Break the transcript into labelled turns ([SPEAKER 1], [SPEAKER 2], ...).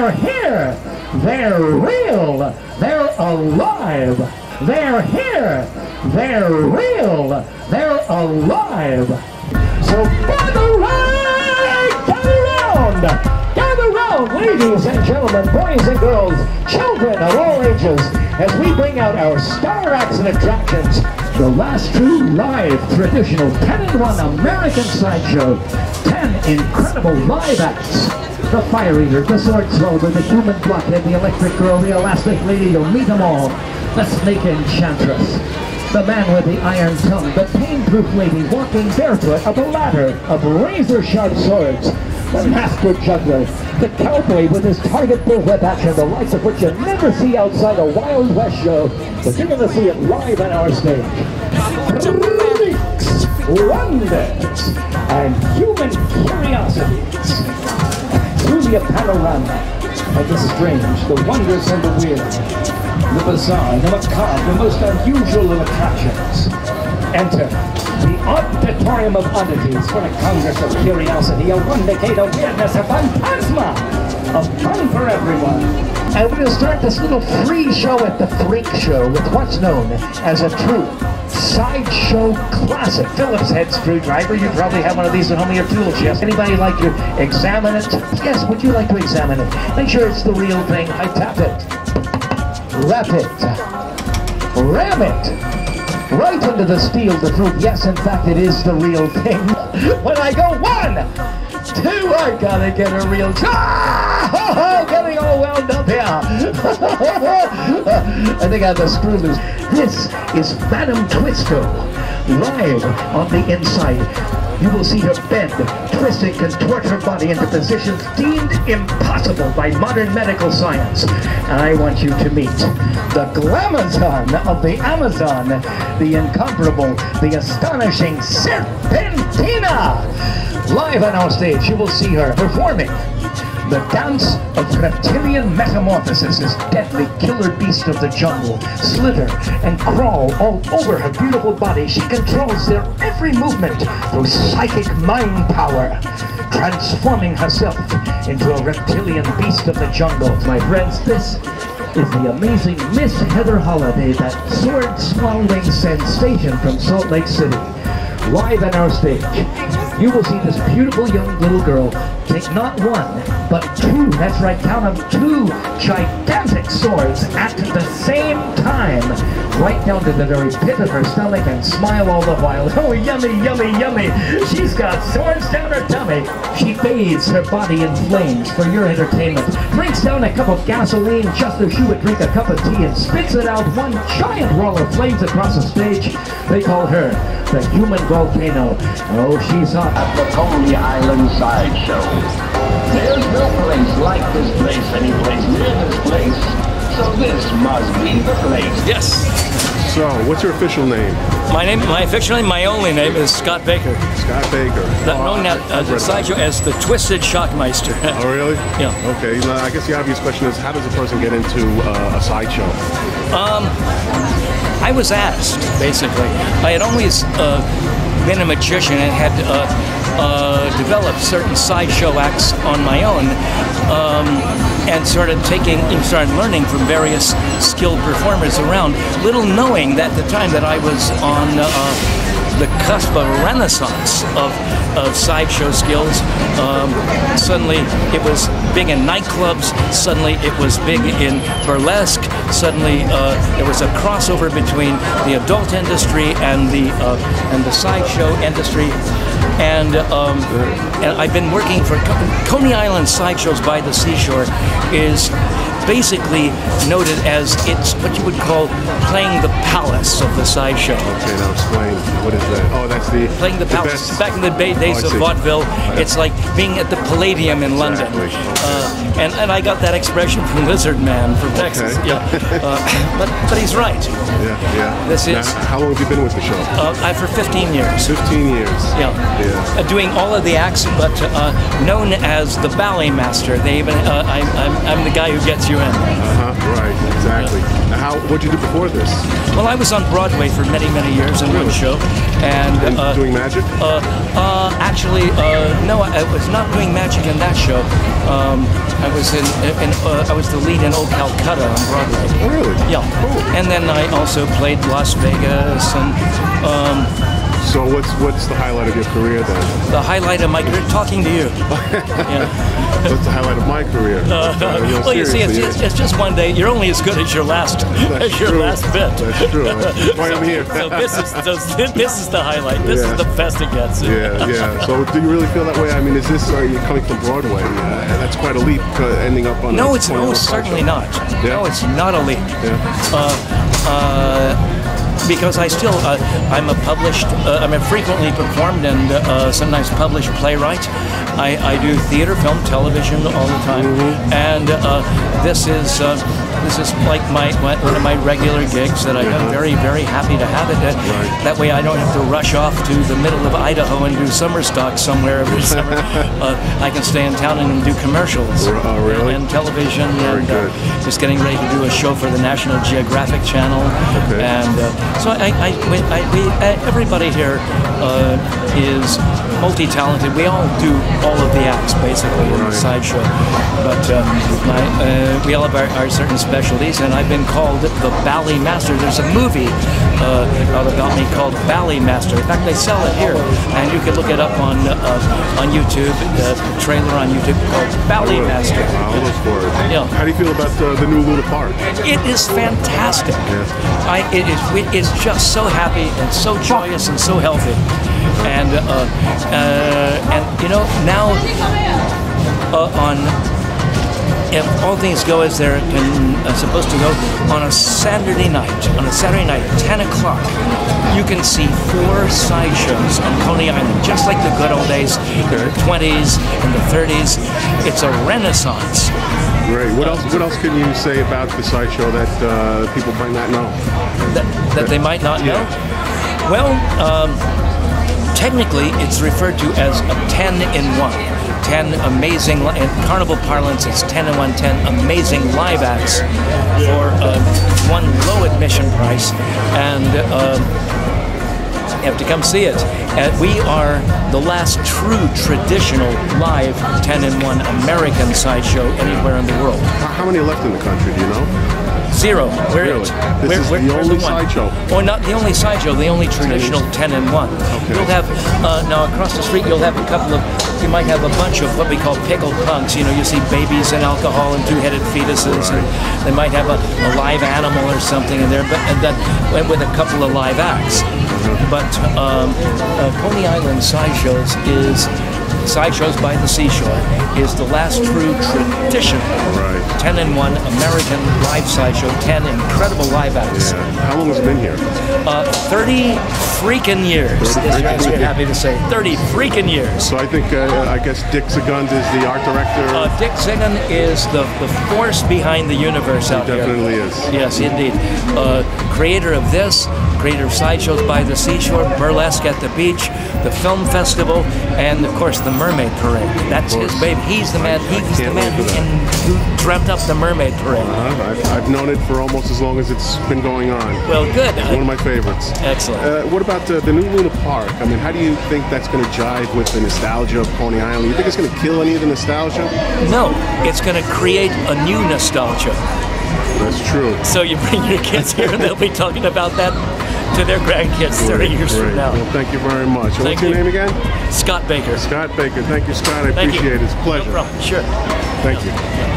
[SPEAKER 1] They're here. They're real. They're alive. They're here. They're real. They're alive. So gather round. Gather round. Gather round, ladies and gentlemen, boys and girls, children of all ages, as we bring out our star acts and attractions. The last true live traditional 10-in-1 American sideshow. 10 incredible live acts. The Fire Eater, the Sword Swallower, the Human Blockhead, the Electric Girl, the Elastic Lady, you'll meet them all. The Snake Enchantress, the Man with the Iron Tongue, the Pain-Proof Lady walking barefoot up a ladder of razor-sharp swords, the Master Juggler, the Cowboy with his target bullwhip action, the likes of which you never see outside a Wild West show, but you're going to see it live on our stage. Freaks, wonders, and human curiosities. Through the panorama of the strange, the wonders and the weird, the bizarre, the macabre, the most unusual of attractions. Enter the Auditorium of Oddities for a Congress of Curiosity, a one decade of weirdness, a phantasma of fun for everyone. And we're going to start this little free show at the Freak Show with what's known as a true sideshow classic. Phillips head screwdriver. You probably have one of these at home in your tool chest. Anybody like to examine it? Yes, would you like to examine it? Make sure it's the real thing. I tap it. Wrap it. Ram it. Right into the steel to prove, yes, in fact, it is the real thing. When I go 1, 2, I gotta get a real... Ah! Getting all wound up here. I think I have the screw loose. This is Madame Twisto, live on the inside. You will see her bend, twist, and contort her body into positions deemed impossible by modern medical science. And I want you to meet the Glamazon of the Amazon, the incomparable, the astonishing Serpentina. Live on our stage, you will see her performing the dance of reptilian metamorphosis, this deadly killer beast of the jungle. Slither and crawl all over her beautiful body. She controls their every movement through psychic mind power, transforming herself into a reptilian beast of the jungle. My friends, this is the amazing Miss Heather Holiday, that sword-swallowing sensation from Salt Lake City. Live on our stage, you will see this beautiful young little girl take not 1, but 2, that's right, count them, 2 gigantic swords at the same time, right down to the very pit of her stomach, and smile all the while. Oh, yummy, yummy, yummy. She's got swords down her tummy. She bathes her body in flames for your entertainment, drinks down a cup of gasoline just as she would drink a cup of tea, and spits it out one giant wall of flames across the stage. They call her the Human Volcano. Oh, she's hot.
[SPEAKER 2] At the Coney Island Sideshow. There's no place like this place, any place near this place. So this must be the place.
[SPEAKER 3] Yes.
[SPEAKER 4] So, what's your official name?
[SPEAKER 3] My official name, my only name is Scott Baker.
[SPEAKER 4] Scott Baker.
[SPEAKER 3] Known at the sideshow as the Twisted Shockmeister.
[SPEAKER 4] Oh, really?
[SPEAKER 3] Yeah.
[SPEAKER 4] Okay. I guess the obvious question is, how does a person get into a sideshow?
[SPEAKER 3] I was asked, basically. I had always been a magician and had developed certain sideshow acts on my own, and started learning from various skilled performers around, little knowing that at the time that I was on the cusp of a renaissance of sideshow skills. Suddenly it was big in nightclubs, suddenly it was big in burlesque, suddenly there was a crossover between the adult industry and the sideshow industry. And I've been working for Coney Island Sideshows by the Seashore is basically noted as it's what you would call playing the palace of the sideshow.
[SPEAKER 4] Okay, now explain. What is that? Oh, that's the...
[SPEAKER 3] Playing the palace. Back in the days of vaudeville, it's like being at the Palladium in London. And I got that expression from Lizard Man from Texas.
[SPEAKER 4] Okay.
[SPEAKER 3] Yeah. But he's right.
[SPEAKER 4] Yeah.
[SPEAKER 3] This is...
[SPEAKER 4] Now, how long have you been with the show?
[SPEAKER 3] For 15 years.
[SPEAKER 4] 15 years.
[SPEAKER 3] Yeah. Doing all of the acts, but known as the ballet master. They even I'm the guy who gets you in.
[SPEAKER 4] Right, exactly. Yeah. Now, what'd you do before this?
[SPEAKER 3] Well, I was on Broadway for many, many years in one show, and
[SPEAKER 4] doing magic.
[SPEAKER 3] Actually, no, I was not doing magic in that show. I was the lead in Oh Calcutta on Broadway.
[SPEAKER 4] Oh, really?
[SPEAKER 3] Yeah.
[SPEAKER 4] Cool.
[SPEAKER 3] And then I also played Las Vegas and.
[SPEAKER 4] So what's the highlight of your career then?
[SPEAKER 3] The highlight of my career, talking to you. Yeah.
[SPEAKER 4] That's the highlight of my career.
[SPEAKER 3] Well, you see, it's just one day. You're only as good as your last last bit.
[SPEAKER 4] That's true. That's why I'm here.
[SPEAKER 3] So this is the highlight. This is the best it gets.
[SPEAKER 4] Yeah. So do you really feel that way? I mean, you're coming from Broadway? That's quite a leap, ending up on.
[SPEAKER 3] No, certainly not.
[SPEAKER 4] Yeah.
[SPEAKER 3] No, it's not a leap.
[SPEAKER 4] Yeah.
[SPEAKER 3] Because I still, I'm a published, I'm a frequently performed and sometimes published playwright. I do theater, film, television all the time, and this is like one of my regular gigs that I'm very, very happy to have it. That way I don't have to rush off to the middle of Idaho and do summer stock somewhere every summer. I can stay in town and do commercials
[SPEAKER 4] really?
[SPEAKER 3] and television,
[SPEAKER 4] Very good.
[SPEAKER 3] just getting ready to do a show for the National Geographic Channel, and so everybody here is multi-talented. We all do all of the acts basically in the sideshow, but we all have our certain specialties, and I've been called the Ballet Master. There's a movie out about me called Ballet Master. In fact, they sell it here, and you can look it up on YouTube. The trailer on YouTube called Ballet Master.
[SPEAKER 4] I'll look for it.
[SPEAKER 3] Yeah.
[SPEAKER 4] How do you feel about the new Luna Park?
[SPEAKER 3] It is fantastic. It's just so happy and so joyous and so healthy, and you know, now if all things go as they're supposed to go, on a Saturday night, 10 o'clock, you can see 4 sideshows on Coney Island, just like the good old days, in the 20s and the 30s. It's a renaissance.
[SPEAKER 4] Great. What else can you say about the sideshow that people might not know?
[SPEAKER 3] That they might not know? Well, technically, it's referred to as a 10-in-1. 10 amazing, in carnival parlance, it's 10-in-1, 10 amazing live acts for one low admission price, and you have to come see it. We are the last true traditional live 10-in-1 American sideshow anywhere in the world.
[SPEAKER 4] How many left in the country, do you know?
[SPEAKER 3] 0.
[SPEAKER 4] Really? This is the only sideshow?
[SPEAKER 3] Or not the only sideshow, the only traditional 10-in-1.
[SPEAKER 4] Okay.
[SPEAKER 3] You'll have, now across the street, you'll have a couple of, you might have a bunch of what we call pickled punks. You know, you see babies and alcohol and 2-headed fetuses, and they might have a live animal or something in there, and then with a couple of live acts. But Coney Island Sideshows by the Seashore is the last true traditional 10-in-1 American live sideshow, 10 incredible live acts.
[SPEAKER 4] Yeah. How long has it been here?
[SPEAKER 3] 30 freaking years. As you're happy to say, 30 freaking years.
[SPEAKER 4] So I think, I guess Dick Zigund is the art director.
[SPEAKER 3] Dick Zigund is the force behind the universe out
[SPEAKER 4] here. He definitely is.
[SPEAKER 3] Yes, indeed. Creator of this, creator of Sideshows by the Seashore, Burlesque at the Beach, the Film Festival, and of course the Mermaid Parade. That's his baby. He's the man. He's the man who dreamt up the Mermaid Parade.
[SPEAKER 4] I've known it for almost as long as it's been going on.
[SPEAKER 3] Well, good.
[SPEAKER 4] It's one of my favorites.
[SPEAKER 3] Excellent.
[SPEAKER 4] What about the new Luna Park? I mean, how do you think that's going to jive with the nostalgia of Coney Island? You think it's going to kill any of the nostalgia?
[SPEAKER 3] No, it's going to create a new nostalgia.
[SPEAKER 4] That's true.
[SPEAKER 3] So you bring your kids here, and they'll be talking about that to their grandkids 30 years from now.
[SPEAKER 4] Well, thank you very much. What's your name again?
[SPEAKER 3] Scott Baker.
[SPEAKER 4] Scott Baker. Thank you, Scott. I appreciate it. It's a pleasure.
[SPEAKER 3] No problem. Sure.
[SPEAKER 4] Thank you.